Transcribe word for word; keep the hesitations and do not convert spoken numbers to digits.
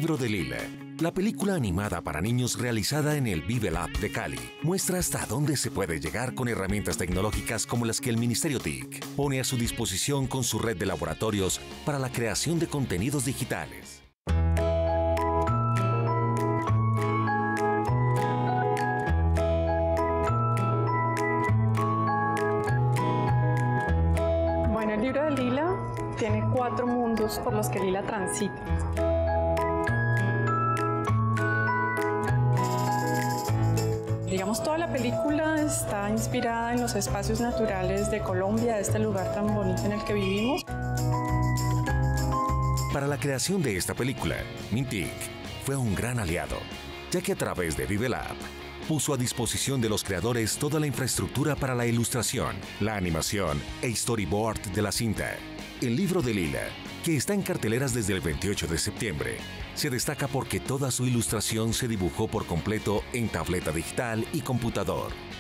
libro de Lila, la película animada para niños realizada en el Vive Lab de Cali, muestra hasta dónde se puede llegar con herramientas tecnológicas como las que el Ministerio T I C pone a su disposición con su red de laboratorios para la creación de contenidos digitales. Bueno, el libro de Lila tiene cuatro mundos por los que Lila transita. Digamos, toda la película está inspirada en los espacios naturales de Colombia, de este lugar tan bonito en el que vivimos. Para la creación de esta película, Mintic fue un gran aliado, ya que a través de Vive Lab puso a disposición de los creadores toda la infraestructura para la ilustración, la animación e storyboard de la cinta. El libro de Lila, que está en carteleras desde el veintiocho de septiembre, se destaca porque toda su ilustración se dibujó por completo en tableta digital y computador.